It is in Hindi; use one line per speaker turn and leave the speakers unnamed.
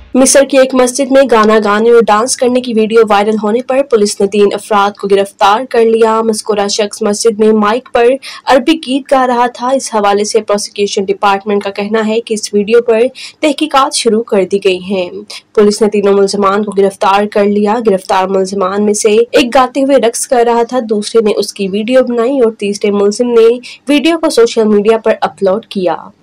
मिस्र की एक मस्जिद में गाना गाने और डांस करने की वीडियो वायरल होने पर पुलिस ने 3 अफराद को गिरफ्तार कर लिया। मज़कूरा शख्स मस्जिद में माइक पर अरबी गीत गा रहा था। इस हवाले से प्रोसिक्यूशन डिपार्टमेंट का कहना है कि इस वीडियो पर तहकीकात शुरू कर दी गई हैं। पुलिस ने तीनों मुल्जिमान को गिरफ्तार कर लिया। गिरफ्तार मुल्जिमान में से एक गाते हुए रक्स कर रहा था, दूसरे ने उसकी वीडियो बनाई और तीसरे मुल्जिम ने वीडियो को सोशल मीडिया पर अपलोड किया।